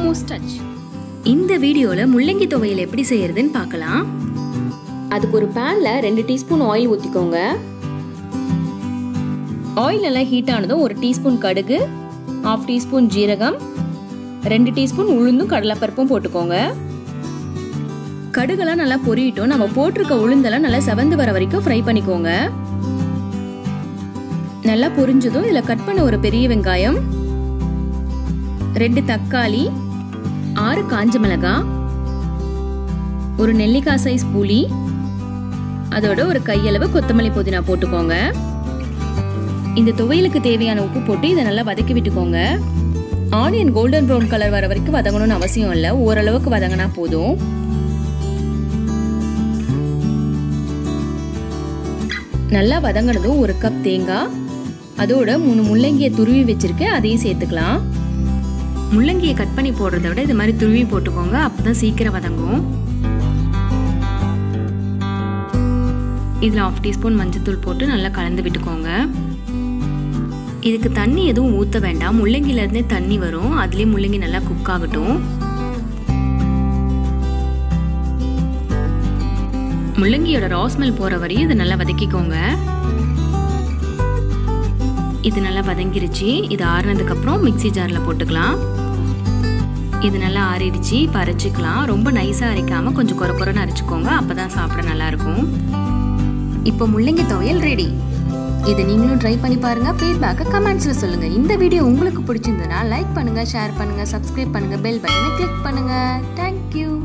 almost touch. இந்த வீடியோல முள்ளங்கி துவையல் எப்படி செய்யறதுன்னு பார்க்கலாம். அதுக்கு ஒரு panல 2 டீஸ்பூன் ஆயில் ஊத்திக்கோங்க. ஆயில் நல்லா ஹீட் ஆனதும் 1 டீஸ்பூன் கடுகு, 1/2 டீஸ்பூன் ஜீரகம், 2 டீஸ்பூன் உளுந்தும் கடலைப்பருப்பும் போட்டுக்கோங்க. கடுகெல்லாம் நல்லா பொரியட்டும். நம்ம போட்டிருக்க உளுந்தெல்லாம் நல்லா செவந்து வர வரைக்கும் ஃப்ரை பண்ணிக்கோங்க. நல்லா பொரிஞ்சதும் இதில் கட் பண்ண ஒரு பெரிய வெங்காயம், 2 தக்காளி, 6 காஞ்ச மிளகாய், ஒரு நெல்லிக்காய் சைஸ் புளி, அதோட ஒரு கையளவு கொத்தமல்லி புதினா போட்டுக்கோங்க. இந்த துவையலுக்கு தேவையான உப்பு போட்டு இதை நல்லா வதக்கி விட்டுக்கோங்க. ஆனியன் கோல்டன் ப்ரௌன் கலர் வர வரைக்கும் வதங்கணும்னு அவசியம் இல்லை, ஓரளவுக்கு வதங்கினா போதும். நல்லா வதங்கினதும் 1 கப் தேங்காய், அதோட 3 முள்ளங்கியை துருவி வச்சிருக்கேன், அதையும் சேர்த்துக்கலாம். முள்ளங்கியை கட் பண்ணி போடுறத விட இது மாதிரி துருவி போட்டுக்கோங்க, அப்பதான் சீக்கிரம் வதங்கும். இதில் 1/2 டீஸ்பூன் மஞ்சத்தூள் போட்டு நல்லா கலந்து விட்டுக்கோங்க. இதுக்கு தண்ணி எதுவும் ஊற்ற வேண்டாம், முள்ளங்கிலேருந்தே தண்ணி வரும், அதுலேயே முள்ளங்கி நல்லா குக் ஆகட்டும். முள்ளங்கியோட ரா ஸ்மெல் போகிற வரையும் இதை நல்லா வதக்கிக்கோங்க. இது நல்லா வதங்கிருச்சு. இது ஆறுனதுக்கப்புறம் மிக்சி ஜாரில் போட்டுக்கலாம். இது நல்லா ஆறிடுச்சு, இப்போ அரைச்சிக்கலாம். ரொம்ப நைஸாக அரைக்காமல் கொஞ்சம் குறைன்னு அரைச்சிக்கோங்க, அப்போ தான் சாப்பிட நல்லாயிருக்கும். இப்போ முள்ளங்கி துவையல் ரெடி. இதை நீங்களும் ட்ரை பண்ணி பாருங்கள். ஃபீட்பேக்கை கமெண்ட்ஸில் சொல்லுங்கள். இந்த வீடியோ உங்களுக்கு பிடிச்சிருந்ததுன்னா லைக் பண்ணுங்கள், ஷேர் பண்ணுங்கள், சப்ஸ்கிரைப் பண்ணுங்கள், பெல் பட்டனை கிளிக் பண்ணுங்கள். தேங்க்யூ.